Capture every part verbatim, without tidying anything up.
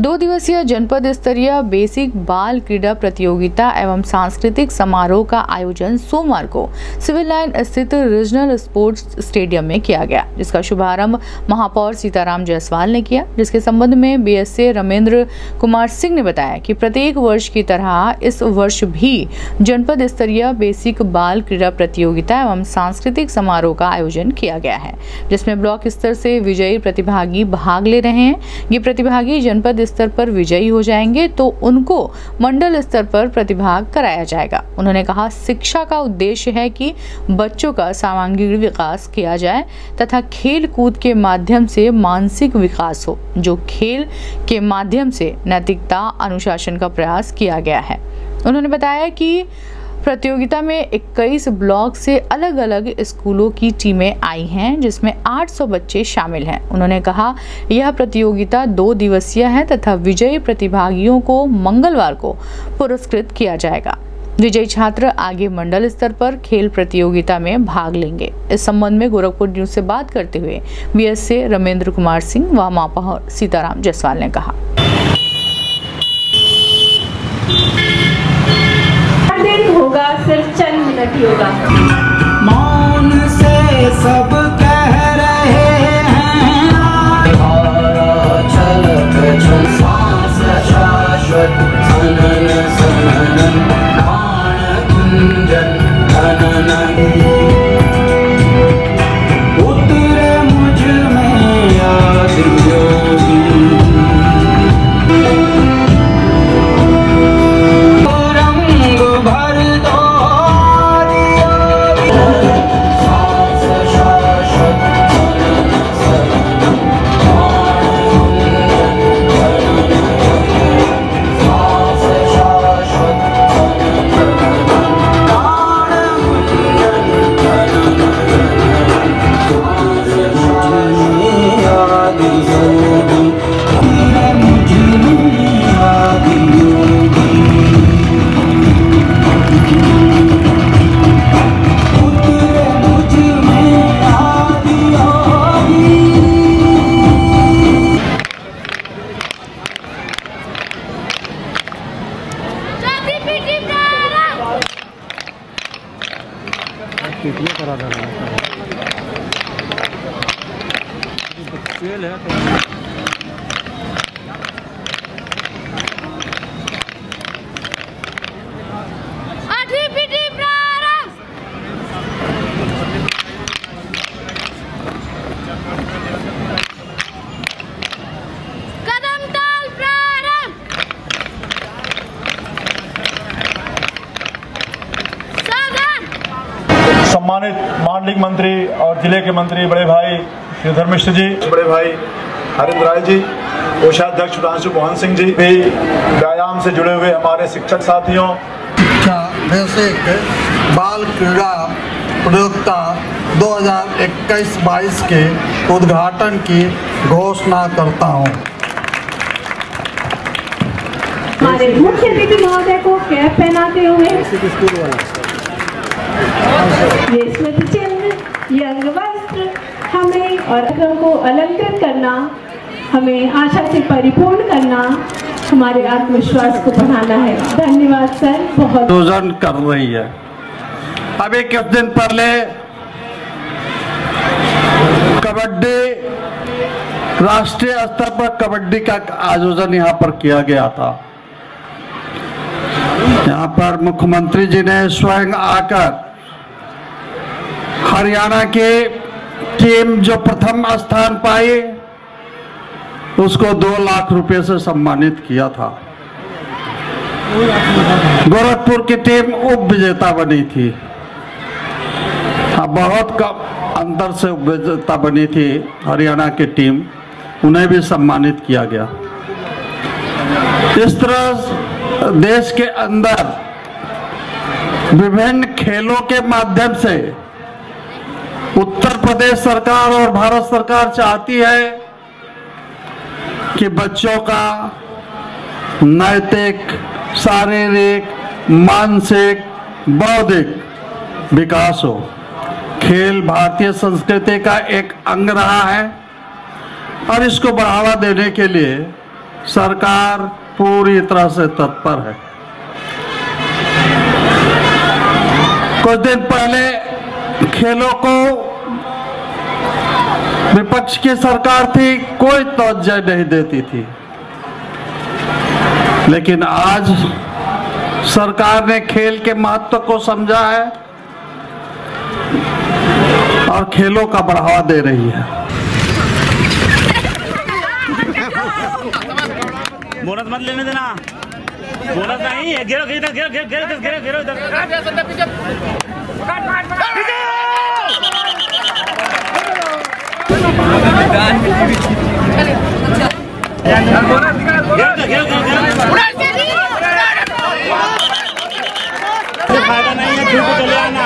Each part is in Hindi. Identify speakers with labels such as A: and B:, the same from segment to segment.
A: दो दिवसीय जनपद स्तरीय बेसिक बाल क्रीड़ा प्रतियोगिता एवं सांस्कृतिक समारोह का आयोजन सोमवार को सिविल लाइन स्थित रीजनल स्पोर्ट्स स्टेडियम में किया गया, जिसका शुभारंभ महापौर सीताराम जायसवाल ने किया। जिसके संबंध में बीएसए रमेंद्र कुमार सिंह ने बताया कि प्रत्येक वर्ष की तरह इस वर्ष भी जनपद स्तरीय बेसिक बाल क्रीड़ा प्रतियोगिता एवं सांस्कृतिक समारोह का आयोजन किया गया है, जिसमें ब्लॉक स्तर से विजयी प्रतिभागी भाग ले रहे हैं। ये प्रतिभागी जनपद स्तर पर विजयी हो जाएंगे तो उनको मंडल स्तर पर प्रतिभाग कराया जाएगा। उन्होंने कहा, शिक्षा का उद्देश्य है कि बच्चों का सर्वांगीण विकास किया जाए तथा खेल कूद के माध्यम से मानसिक विकास हो, जो खेल के माध्यम से नैतिकता अनुशासन का प्रयास किया गया है। उन्होंने बताया कि प्रतियोगिता में इक्कीस ब्लॉक से अलग अलग स्कूलों की टीमें आई हैं, जिसमें आठ सौ बच्चे शामिल हैं। उन्होंने कहा, यह प्रतियोगिता दो दिवसीय है तथा विजयी प्रतिभागियों को मंगलवार को पुरस्कृत किया जाएगा। विजयी छात्र आगे मंडल स्तर पर खेल प्रतियोगिता में भाग लेंगे। इस संबंध में गोरखपुर न्यूज से बात करते हुए बीएसए रमेंद्र कुमार सिंह व महापौर सीताराम जायसवाल ने कहा,
B: होगा सिर्फ चंद मिनट ही होगा।
C: मौन से सब कह रहे हैं, छलक छल सांस शाश्वत सनन सनन प्राण गुंजन धनन उतरे मुझ में याद योगी।
D: करा था फेल है तो
E: सम्मानित मांडलिक मंत्री और जिले के मंत्री बड़े भाई श्रीधर मिश्र जी, बड़े भाई हरिंद्र राय जी, कोषाध्यक्ष सुधांशु मोहन सिंह जी भी, व्यायाम से जुड़े हुए हमारे शिक्षक साथियों,
F: शिक्षा बेसिक बाल क्रीड़ा प्रतियोगिता दो हज़ार इक्कीस बाईस के उद्घाटन की घोषणा करता हूँ।
B: हमारे मुख्य अतिथि महोदय को कैप पहनाते हुए ये स्मृति चिन्ह, ये अंग वस्त्र हमें और अग्रम को अलंकृत करना, हमें आशा से परिपूर्ण करना, हमारे आत्मविश्वास को बढ़ाना है। धन्यवाद सर। बहुत
F: आयोजन कर रही है। अभी कुछ दिन पहले कबड्डी राष्ट्रीय स्तर पर कबड्डी का आयोजन यहाँ पर किया गया था। यहाँ पर मुख्यमंत्री जी ने स्वयं आकर हरियाणा की टीम जो प्रथम स्थान पाई उसको दो लाख रुपए से सम्मानित किया था। गोरखपुर की टीम उप विजेता बनी थी, बहुत कम अंतर से उप विजेता बनी थी हरियाणा की टीम, उन्हें भी सम्मानित किया गया। इस तरह देश के अंदर विभिन्न खेलों के माध्यम से उत्तर प्रदेश सरकार और भारत सरकार चाहती है कि बच्चों का नैतिक, शारीरिक, मानसिक, बौद्धिक विकास हो। खेल भारतीय संस्कृति का एक अंग रहा है और इसको बढ़ावा देने के लिए सरकार पूरी तरह से तत्पर है। कुछ दिन पहले खेलों को विपक्ष की सरकार थी, कोई तवज्जो नहीं देती थी, लेकिन आज सरकार ने खेल के महत्व को समझा है और खेलों का बढ़ावा दे रही है।
D: बोनस मत लेने देना, बोनस नहीं है। गिरो गिरो गिरो गिरो गिरो गिरो गिरो इधर। फायदा नहीं है, झूठ चले आना।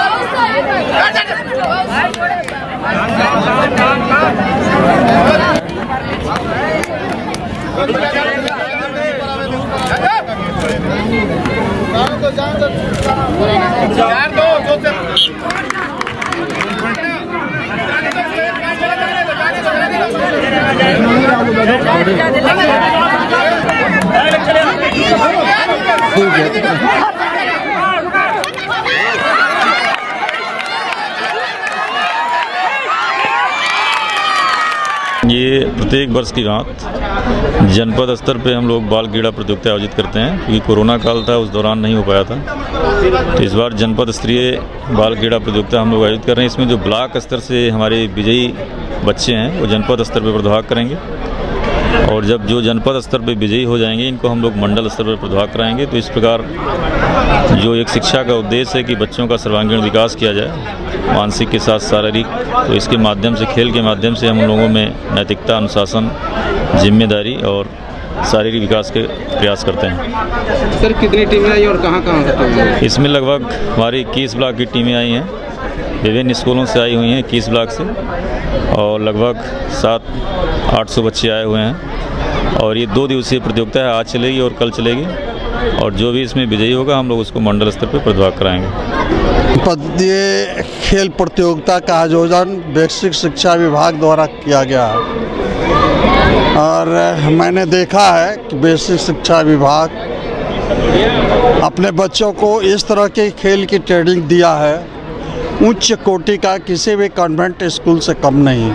G: ये प्रत्येक वर्ष की भांति जनपद स्तर पे हम लोग बाल क्रीड़ा प्रतियोगिता आयोजित करते हैं, क्योंकि कोरोना काल था, उस दौरान नहीं हो पाया था। तो इस बार जनपद स्तरीय बाल क्रीड़ा प्रतियोगिता हम लोग आयोजित कर रहे हैं। इसमें जो ब्लॉक स्तर से हमारे विजयी बच्चे हैं वो जनपद स्तर पर प्रतिभाग करेंगे, और जब जो जनपद स्तर पर विजयी हो जाएंगे इनको हम लोग मंडल स्तर पर प्रतिभाग कराएंगे। तो इस प्रकार जो एक शिक्षा का उद्देश्य है कि बच्चों का सर्वांगीण विकास किया जाए, मानसिक के साथ शारीरिक, तो इसके माध्यम से, खेल के माध्यम से हम लोगों में नैतिकता, अनुशासन, जिम्मेदारी और शारीरिक विकास के प्रयास करते हैं।
H: सर कितनी टीमें आई और कहाँ कहाँ से टीमें आई?
G: इसमें लगभग हमारी इक्कीस ब्लॉक की टीमें आई हैं, विभिन्न स्कूलों से आई हुई हैं इक्कीस ब्लॉक से, और लगभग सात आठ सौ बच्चे आए हुए हैं। और ये दो दिवसीय प्रतियोगिता है, आज चलेगी और कल चलेगी, और जो भी इसमें विजयी होगा हम लोग उसको मंडल स्तर पर प्रतिभाग कराएंगे।
F: ये खेल प्रतियोगिता का आयोजन बेसिक शिक्षा विभाग द्वारा किया गया है, और मैंने देखा है कि बेसिक शिक्षा विभाग अपने बच्चों को इस तरह के खेल की ट्रेनिंग दिया है, उच्च कोटि का किसी भी कॉन्वेंट स्कूल से कम नहीं।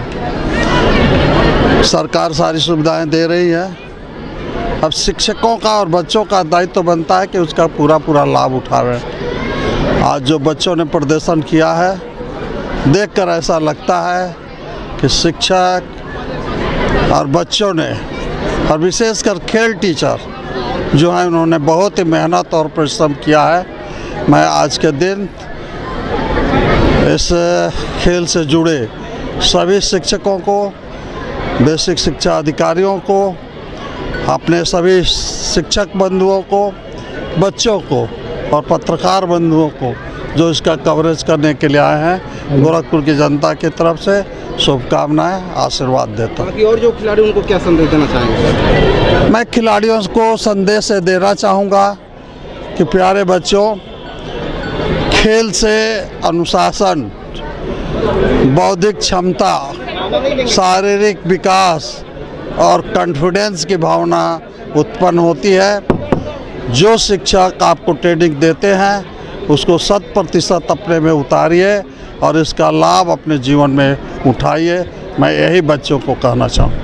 F: सरकार सारी सुविधाएं दे रही है, अब शिक्षकों का और बच्चों का दायित्व बनता है कि उसका पूरा पूरा लाभ उठावें। आज जो बच्चों ने प्रदर्शन किया है, देखकर ऐसा लगता है कि शिक्षक और बच्चों ने, और विशेषकर खेल टीचर जो हैं, उन्होंने बहुत ही मेहनत और परिश्रम किया है। मैं आज के दिन इस खेल से जुड़े सभी शिक्षकों को, बेसिक शिक्षा अधिकारियों को, अपने सभी शिक्षक बंधुओं को, बच्चों को और पत्रकार बंधुओं को जो इसका कवरेज करने के लिए आए हैं, गोरखपुर की जनता की तरफ से शुभकामनाएं, आशीर्वाद देता हूँ।
H: बाकी और जो खिलाड़ी उनको क्या संदेश देना चाहेंगे?
F: मैं खिलाड़ियों को संदेश देना चाहूँगा कि प्यारे बच्चों, खेल से अनुशासन, बौद्धिक क्षमता, शारीरिक विकास और कॉन्फिडेंस की भावना उत्पन्न होती है। जो शिक्षक आपको ट्रेनिंग देते हैं उसको शत प्रतिशत अपने में उतारिए और इसका लाभ अपने जीवन में उठाइए। मैं यही बच्चों को कहना चाहूँ।